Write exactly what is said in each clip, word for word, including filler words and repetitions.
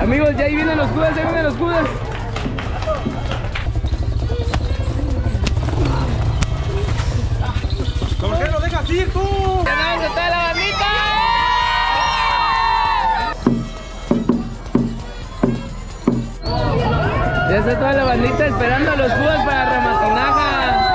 Amigos, ya ahí vienen los judas, ahí vienen los judas. ¿Por qué no dejas ir tú? ¡Ganamos a toda la bandita! Ya está toda la bandita esperando a los judas para Ramatinaja.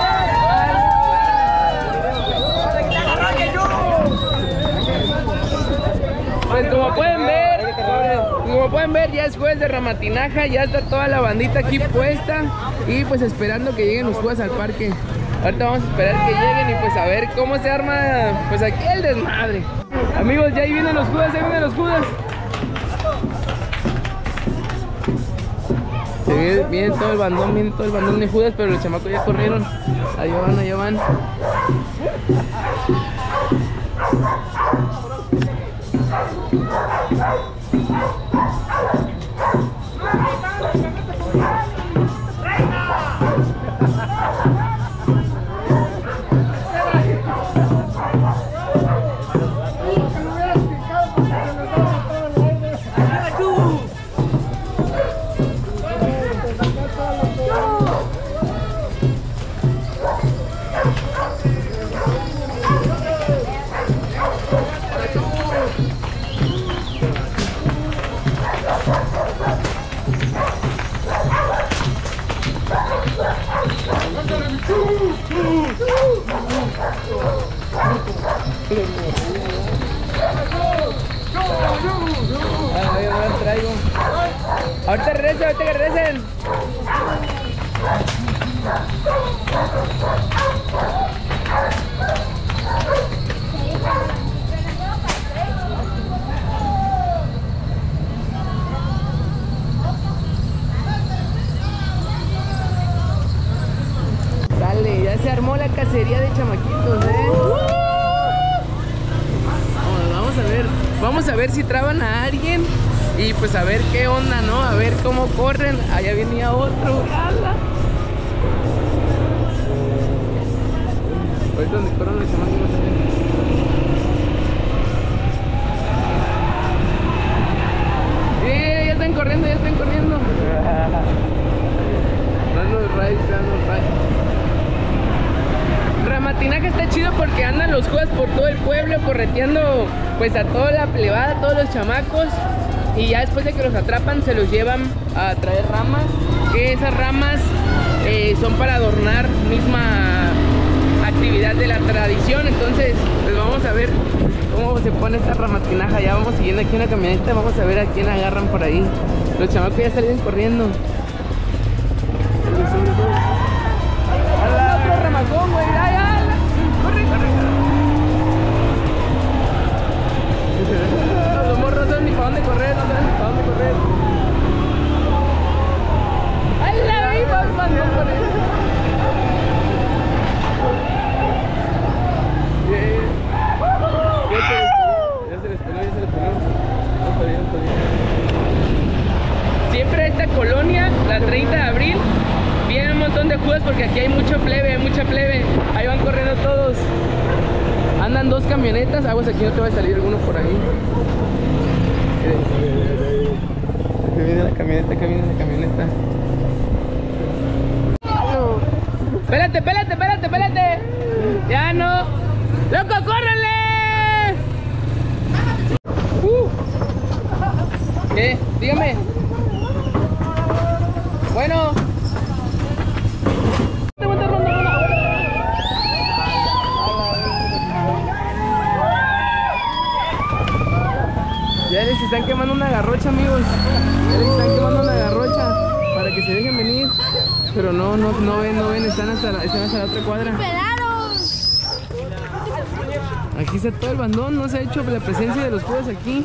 Pues como pueden ver, como pueden ver ya es jueves de Ramatinaja, ya está toda la bandita aquí puesta y pues esperando que lleguen los judas al parque. Ahorita vamos a esperar que lleguen y pues a ver cómo se arma pues aquí el desmadre. Amigos, ya ahí vienen los judas, ahí vienen los judas. Se viene, viene todo el bandón, viene todo el bandón de judas, pero los chamacos ya corrieron. Allá van, allá van. Traigo. Ahorita regresen, ahorita que regresen. Dale, ya se armó la cacería de chamaquitos, eh. Vamos, vamos a ver, vamos a ver si traban a alguien. Y pues a ver qué onda, ¿no? A ver cómo corren. Allá venía otro. ¡Hala! Ahorita donde corren los chamacos también. ¡Eh! Ya están corriendo, ya están corriendo. Dando raids, dando raids. Ramatinaja está chido porque andan los judas por todo el pueblo correteando pues a toda la plebada, a todos los chamacos. Y ya después de que los atrapan se los llevan a traer ramas, que esas ramas eh, son para adornar misma actividad de la tradición. Entonces pues vamos a ver cómo se pone esta Ramatinaja. Ya vamos siguiendo aquí una camioneta, vamos a ver a quién agarran por ahí. Los chamacos ya salieron corriendo. ¡Hala! ¡Otro ramacón, güey! ¡Ay, ay! ¡Corre, corre! Los morros no saben ni para dónde correr, no saben ni para dónde correr. ¡Ay, la vi! ¡Vamos, vamos por él! Bien. Ya se les peló, ya se les peló. No podía, no podía. Siempre a esta colonia, la treinta de abril, vienen un montón de judas porque aquí hay mucho plebe, hay mucha plebe. Ahí van corriendo todos. Andan dos camionetas, aguas, aquí no te va a salir alguno por ahí. Que viene la camioneta, que viene la camioneta. Espérate, espérate, espérate, espérate. Ya no. ¡Loco, córrele! Uh. ¿Qué? Dígame. Bueno. Ya les están quemando una garrocha, amigos. Ya les están quemando una garrocha para que se dejen venir. Pero no, no, no ven, no ven, están hasta la, están hasta la otra cuadra. Aquí está todo el bandón, no se ha hecho la presencia de los judas aquí.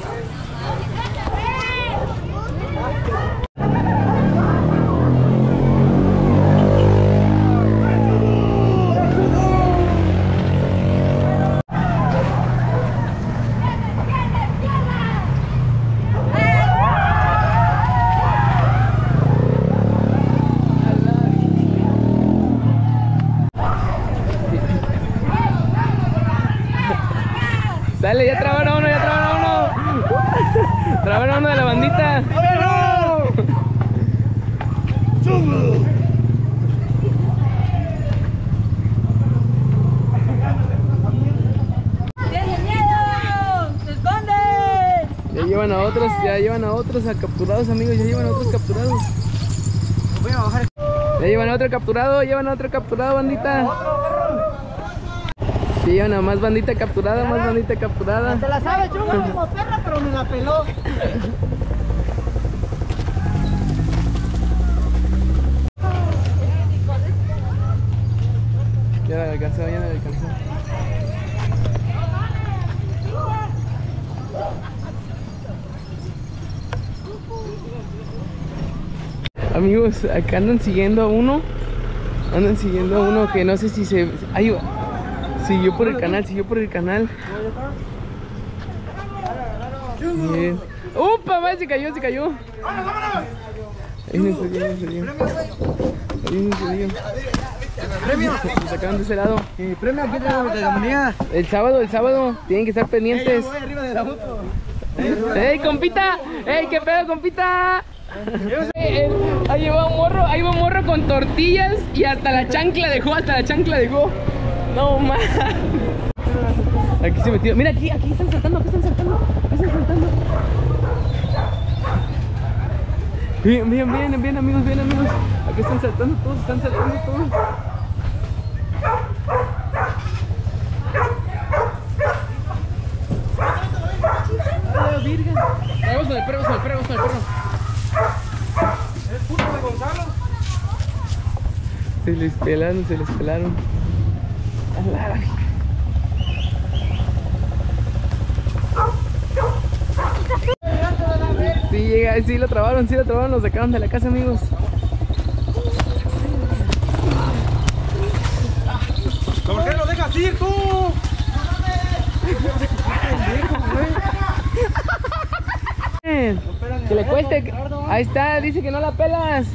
Dale, ya trabaron a uno, ya trabaron a uno. Trabaron a uno de la bandita. ya llevan a otros a capturados, amigos, ya llevan a otros capturados. Voy a bajar. Ya llevan a otro capturado, llevan a otro capturado, bandita. Ya llevan a más bandita capturada, más bandita capturada. Se la sabe, yo como perra, pero me la peló. Ya la alcanzó, ya la alcanzó. Amigos, acá andan siguiendo a uno. Andan siguiendo a uno que no sé si se... Ahí va. Siguió por el canal, siguió por el canal. Bien. ¡Upa! Va, se cayó, se cayó. Ahí me salió, me salió. Ahí me salió. Premio. Se sacaron de ese lado. Eh, premio aquí de la, de la comunidad. El sábado, el sábado. Tienen que estar pendientes. Voy arriba de la moto. ¡Ey, compita! ¡Ey, qué pedo, compita! Eh, ahí va un morro, ahí va un morro con tortillas y hasta la chancla dejó, hasta la chancla dejó. No más. Aquí se metió. Mira, aquí, aquí están saltando, aquí están saltando, aquí están saltando. Bien, bien, bien, bien, amigos, bien, amigos. Aquí están saltando todos, están saltando todos. ¡Ay, virgen! Vamos con el perro, vamos con el perro, vamos con el perro. ¿Es puto de Gonzalo? Se les pelaron, se les pelaron. Sí, llega, sí lo trabaron, sí lo trabaron, lo sacaron de la casa, amigos. ¿Por qué lo dejas ir tú? Que le cueste. Ahí está, dice que no la pelas.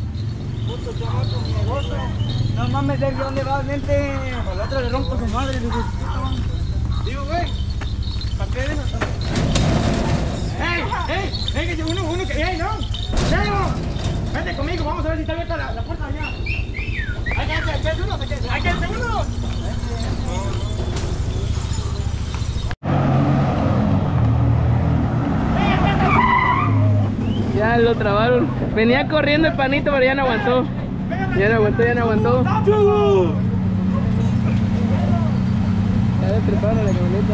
No mames, ¿de dónde vas, mente? Al otro le rompo su madre, digo. Digo, güey. ¿Para qué eres? ¡Ey! ¡Ey! ¡Ey! Que uno, uno que. ¡Ey, no! ¡Diego! Vete conmigo, vamos a ver si está abierta la, la puerta allá. ¡Hay que hacer uno! ¡Hay que hacer uno! Ya lo trabaron. Venía corriendo el panito, pero ya no aguantó. Ya no aguantó, ya no aguantó. Ya le treparon a la camioneta.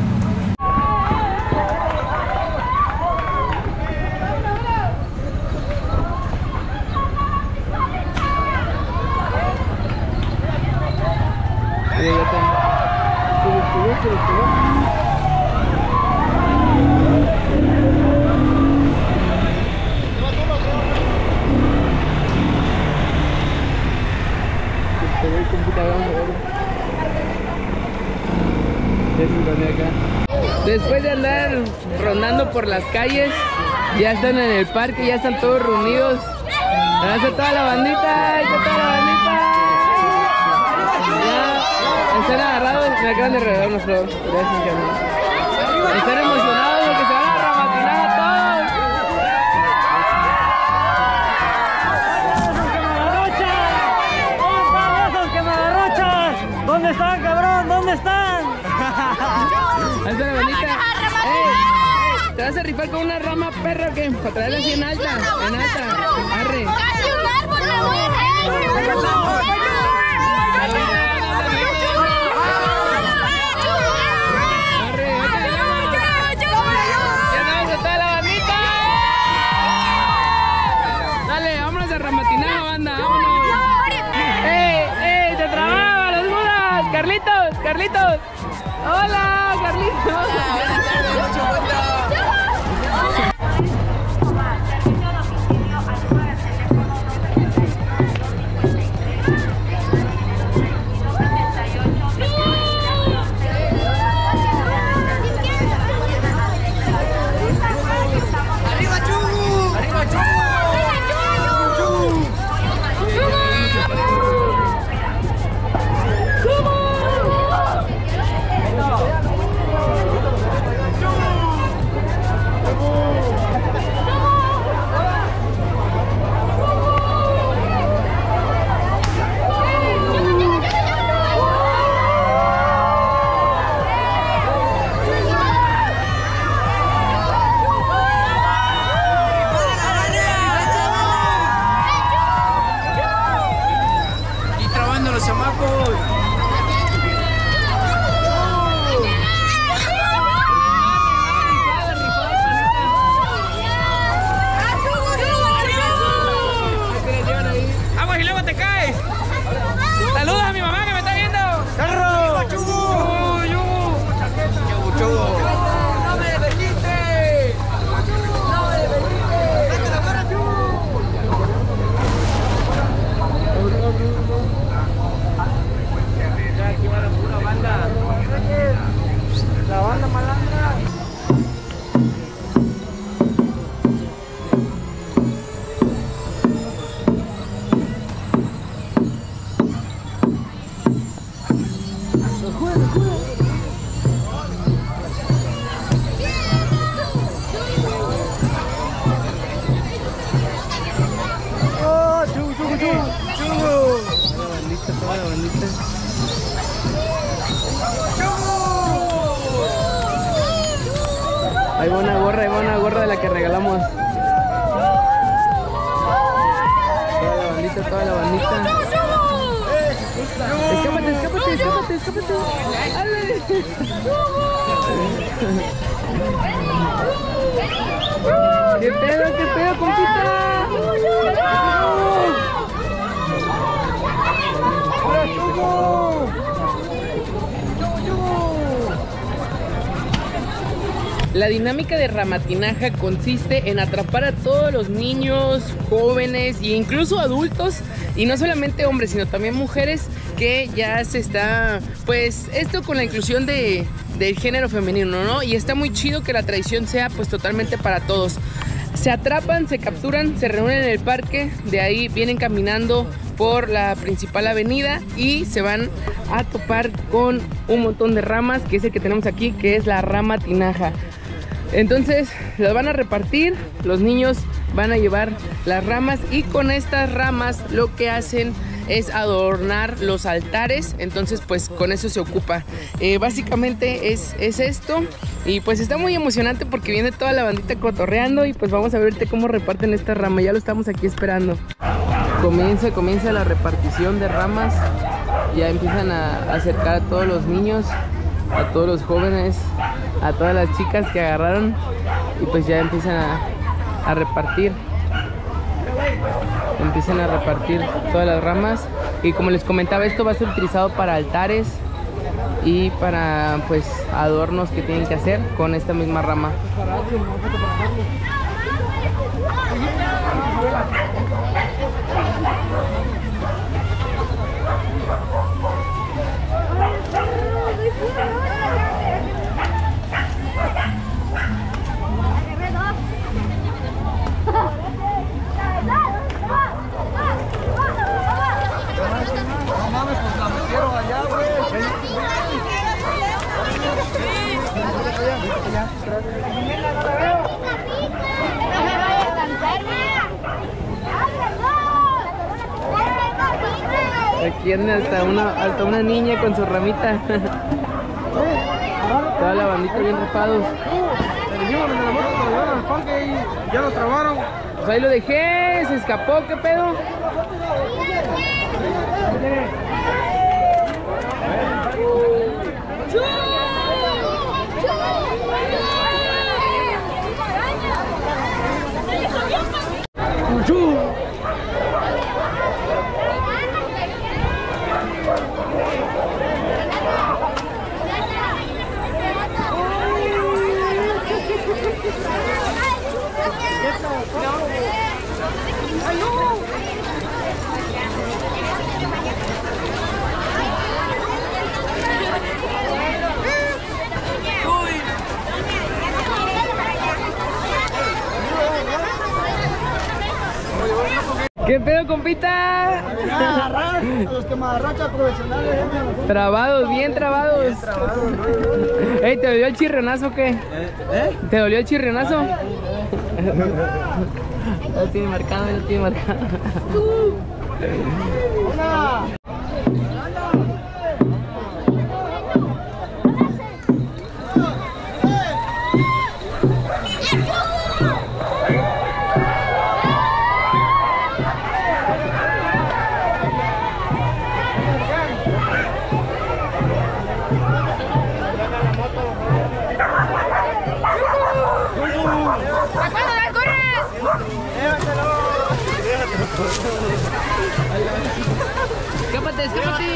Ya, ya está. Se despegó, se despegó. Después de andar rondando por las calles, ya están en el parque, ya están todos reunidos. Ahí está toda la bandita, ahí está toda la bandita. Ya están agarrados, me acaban de regalar una flor. Gracias, Carmen. Están emocionados porque se van a ramatinar a todos. ¿Dónde están, cabrón? ¿Dónde están? Ahí está la bandita. Ey, ¿te vas a rifar con una rama, perro, o qué? Para traerla así en alta, en alta. Arre. ¡Casi un árbol me voy a caer! Arre, ya andamos a toda la bandita. Dale, vámonos a ramatinar, banda, vámonos. ¡Ey, ey, te trababa las mudas! ¡Carlitos, Carlitos! ¡Hola, Carlitos! Buenas tardes, mucho gusto. gorra, ahí va una gorra de la que regalamos. Toda la bandita, toda la bandita. Escápate, escápate, escápate, escápate. ¡Ale! ¿Qué pedo, qué pedo, compita? La dinámica de Ramatinaja consiste en atrapar a todos los niños, jóvenes e incluso adultos, y no solamente hombres, sino también mujeres, que ya se está, pues, esto con la inclusión de, del género femenino, ¿no? Y está muy chido que la tradición sea, pues, totalmente para todos. Se atrapan, se capturan, se reúnen en el parque, de ahí vienen caminando por la principal avenida y se van a topar con un montón de ramas, que es el que tenemos aquí, que es la Ramatinaja. Entonces las van a repartir, los niños van a llevar las ramas y con estas ramas lo que hacen es adornar los altares. Entonces pues con eso se ocupa. Eh, básicamente es, es esto. Y pues está muy emocionante porque viene toda la bandita cotorreando. Y pues vamos a ver cómo reparten esta rama. Ya lo estamos aquí esperando. Comienza, comienza la repartición de ramas. Ya empiezan a acercar a todos los niños, a todos los jóvenes, a todas las chicas que agarraron. Y pues ya empiezan a, a repartir. Empiezan a repartir todas las ramas. Y como les comentaba, esto va a ser utilizado para altares y para pues adornos que tienen que hacer con esta misma rama. No mames, pues la metieron allá, güey. Aquí anda hasta una, hasta una niña con su ramita. Toda la bandita bien rapados. Ya lo trabaron. Pues ahí lo dejé, se escapó, ¿qué pedo? ¿Qué pedo, compita? A los quemarrachas profesionales. Trabados, bien trabados. Bien trabados, ¿no? Ey, ¿te dolió el chirrionazo o qué? ¿Eh? ¿Te dolió el chirrionazo? Lo tiene marcado, lo tiene marcado. ¡Hola! Escápate, escápate.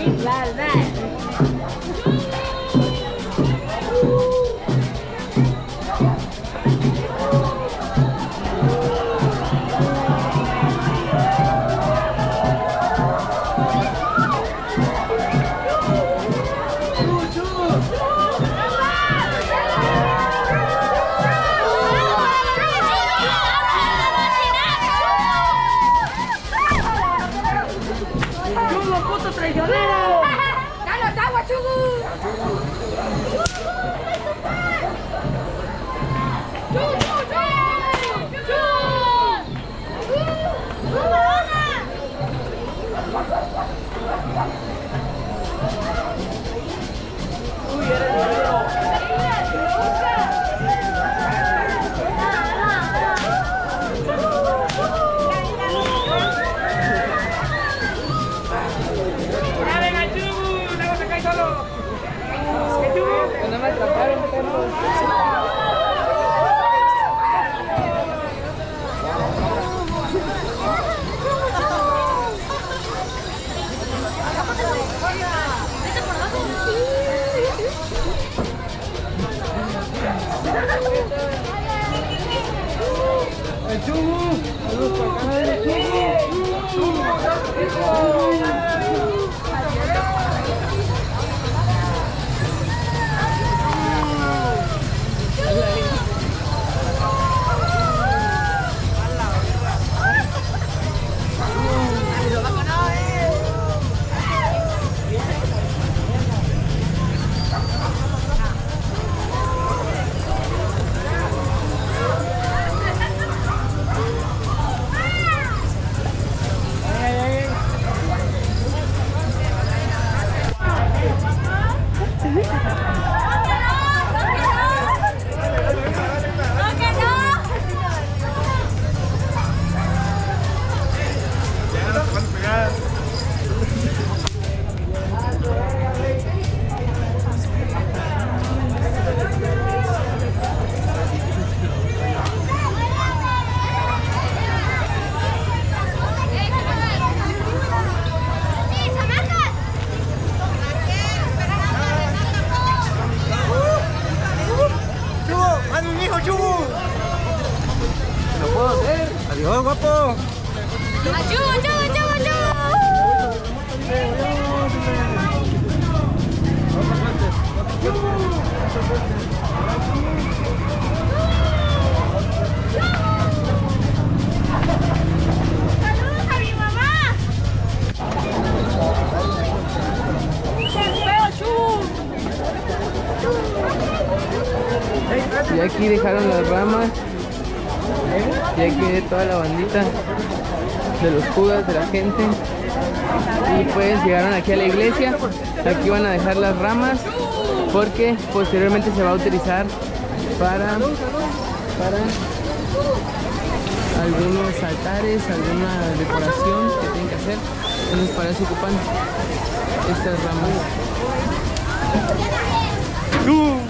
Adiós, guapo. ¡Achú, achú, achú, achú! ¡Saludos a mi mamá! Y aquí dejaron las ramas. Y aquí toda la bandita de los Judas, de la gente. Y pues llegaron aquí a la iglesia. Aquí van a dejar las ramas porque posteriormente se va a utilizar para, para algunos altares, alguna decoración que tienen que hacer. Entonces para eso ocupan estas ramas.